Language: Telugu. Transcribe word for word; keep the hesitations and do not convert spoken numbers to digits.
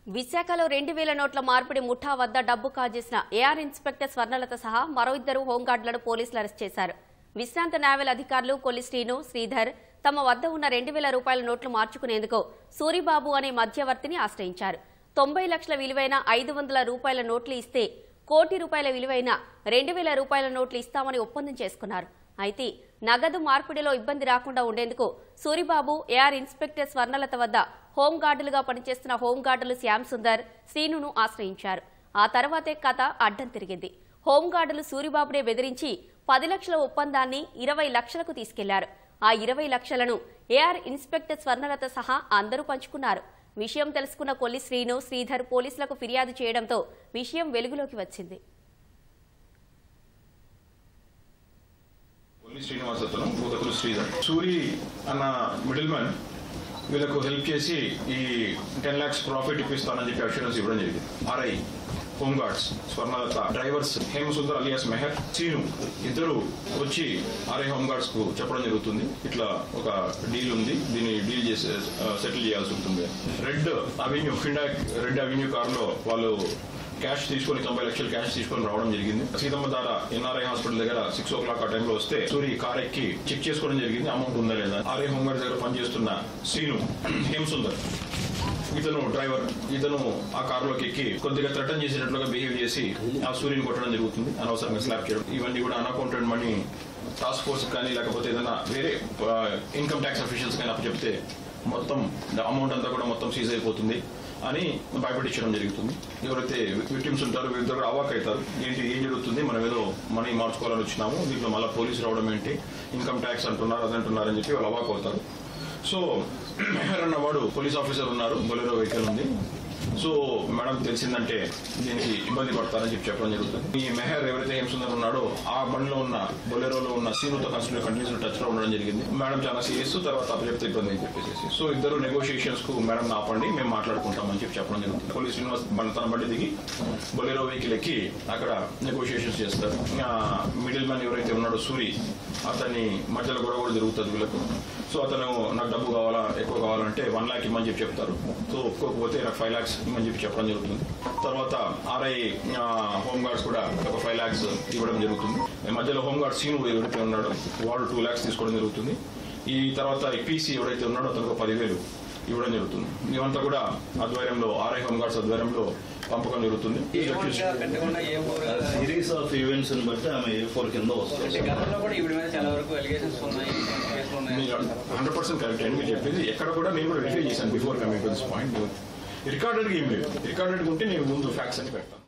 విశాఖలో రెండు వేల నోట్ల మార్పిడి ముఠా వద్ద డబ్బు కాజేసిన ఏఆర్ ఇన్స్పెక్టర్ స్వర్ణలత సహా మరో ఇద్దరు హోంగార్డులను పోలీసులు అరెస్ట్ చేశారు. విశ్రాంత నావల్ అధికారులు కొల్లి శ్రీను, శ్రీధర్ తమ వద్ద ఉన్న రెండు వేల రూపాయల నోట్లు మార్చుకునేందుకు సూరిబాబు అనే మధ్యవర్తిని ఆశ్రయించారు. తొంభై లక్షల విలువైన ఐదు వందల రూపాయల నోట్లు ఇస్తే కోటి రూపాయల విలువైన రెండు వేల రూపాయల నోట్లు ఇస్తామని ఒప్పందం చేసుకున్నారు. అయితే నగదు మార్పిడిలో ఇబ్బంది రాకుండా ఉండేందుకు సూరిబాబు ఏఆర్ ఇన్స్పెక్టర్ స్వర్ణలత వద్ద హోంగార్డులుగా పనిచేస్తున్న హోంగార్డులు శ్యామ్ సుందర్, శ్రీనును ఆశ్రయించారు. ఆ తర్వాతే కథ అడ్డం తిరిగింది. హోంగార్డులు సూరిబాబునే బెదిరించి పది లక్షల ఒప్పందాన్ని ఇరవై లక్షలకు తీసుకెళ్లారు. ఆ ఇరవై లక్షలను ఏఆర్ ఇన్స్పెక్టర్ స్వర్ణలత సహా అందరూ పంచుకున్నారు. విషయం తెలుసుకున్న కొల్లి శ్రీను, శ్రీధర్ పోలీసులకు ఫిర్యాదు చేయడంతో విషయం వెలుగులోకి వచ్చింది. శ్రీనివాసత్వం పూతకులు శ్రీధర్ సూరి అన్న మిడిల్ మ్యాన్ వీళ్ళకు హెల్ప్ చేసి ఈ టెన్ లాక్స్ ప్రాఫిట్ ఇప్పిస్తానని చెప్పి అష్యూరెన్స్ ఇవ్వడం జరిగింది. RI home guards Swarnalatha drivers Hemasundar alias Mehar, Srinu ఇద్దరు వచ్చి ఆర్ఐ హోమ్ గార్డ్స్ కు చెప్పడం జరుగుతుంది. ఇట్లా ఒక డీల్ ఉంది, దీన్ని డీల్ చేసి సెటిల్ చేయాల్సి ఉంటుంది. రెడ్ అవెన్యూ ఫిండాక్ రెడ్ అవెన్యూ కార్ లో వాళ్ళు క్యాష్ తీసుకుని తొంభై లక్షలు క్యాష్ తీసుకుని రావడం జరిగింది. సీతమ్మ దార ఎన్ఆర్ఐ హాస్పిటల్ దగ్గర సిక్స్ ఓ క్లాక్ ఆ టైంలో వస్తే సూరి కార్ ఎక్కి చెక్ చేసుకోవడం జరిగింది, అమౌంట్ ఉందా లేదా. ఆర్ఐ హోంగార్డ్ దగ్గర పనిచేస్తున్న శ్రీను, హేమసుందర్ ఇతను డ్రైవర్, ఇతను ఆ కారులోకి ఎక్కి కొద్దిగా థ్రెటన్ చేసేటట్లుగా బిహేవ్ చేసి ఆ సూర్యుని కొట్టడం జరుగుతుంది, అనవసరంగా స్లాప్ చేయడం. ఇవన్నీ కూడా అన్అకౌంటెడ్ మనీ టాస్క్ ఫోర్స్ కానీ లేకపోతే ఏదైనా వేరే ఇన్కమ్ ట్యాక్స్ అఫీషియల్స్ కానీ అప్పచెప్తే మొత్తం అమౌంట్ అంతా కూడా మొత్తం సీజ్ అయిపోతుంది అని భయపెట్టించడం జరుగుతుంది. ఎవరైతే విక్టిమ్స్ ఉంటారో వీళ్ళతో కూడా అవాక్ అవుతారు. ఏంటి ఏం జరుగుతుంది, మనం ఏదో మనీ మార్చుకోవాలని వచ్చినాము, దీంట్లో మళ్ళీ పోలీసు రావడం ఏంటి, ఇన్కమ్ ట్యాక్స్ అంటున్నారు అదంటున్నారు అని చెప్పి వాళ్ళు అవాక్ అవుతారు. సో మెహర్ అన్నవాడు పోలీస్ ఆఫీసర్ ఉన్నారు, బొలెరో వెహికల్ ఉంది. సో మేడం తెలిసిందంటే దీనికి ఇబ్బంది పడతారని చెప్పి చెప్పడం జరుగుతుంది. ఈ మెహర్ ఎవరైతే హేమసుందర్ ఉన్నాడో ఆ బండిలో ఉన్న బొలెరోలో ఉన్న సీనుతో కంటిన్యూస్ టచ్ లో ఉండడం జరిగింది. మేడం చాలా సీరియస్, తర్వాత అప్పచెప్తే ఇబ్బంది అని చెప్పేసి సో ఇద్దరు నెగోషియేషన్స్ కు మేడం ఆపండి, మేము మాట్లాడుకుంటామని చెప్పి చెప్పడం జరుగుతుంది. పోలీస్ శ్రీనివాస్ తన బండి దిగి బొలెరో వెహికల్ ఎక్కి అక్కడ నెగోషియేషన్స్ చేస్తారు. మిడిల్ మ్యాన్ ఎవరైతే ఉన్నాడో సూరి, అతన్ని మధ్యలో గొడవ కూడా జరుగుతుంది వీళ్ళకు. సో అతను నాకు డబ్బు కావాలా, ఎక్కువ కావాలంటే వన్ లాక్ ఇమ్మని చెప్పి చెప్తారు. సో ఒప్పుకోకపోతే నాకు ఫైవ్ లాక్స్ ఇమ్మని చెప్పి చెప్పడం జరుగుతుంది. తర్వాత ఆర్ఐ హోమ్ గార్డ్స్ కూడా ఒక ఫైవ్ లాక్స్ ఇవ్వడం జరుగుతుంది. మధ్యలో హోమ్ గార్డ్ సీను ఎవరైతే ఉన్నాడో వాడు టూ లాక్స్ తీసుకోవడం జరుగుతుంది. ఈ తర్వాత పీసీ ఎవరైతే ఉన్నాడో అతనికి పదివేలు ఇవ్వడం జరుగుతుంది. ఇవంతా కూడా ఆధ్వర్యంలో ఆర్ఐ హోమ్ గార్డ్స్ ఆధ్వర్యంలో పంపకం జరుగుతుంది. సిరీస్ ఆఫ్ ఈవెంట్స్ బట్టి ఆమె ఏ ఫోర్ కింద వస్తుంది. హండ్రెడ్ పర్సెంట్ కరెక్ట్ అండి మీరు చెప్పింది. ఎక్కడ కూడా నేను కూడా వెరిఫై చేశాను before coming to this point. Recorded ఏం లేదు, రికార్డెడ్ ఉంటే నేను ముందు ఫ్యాక్ట్స్ అని పెడతాను.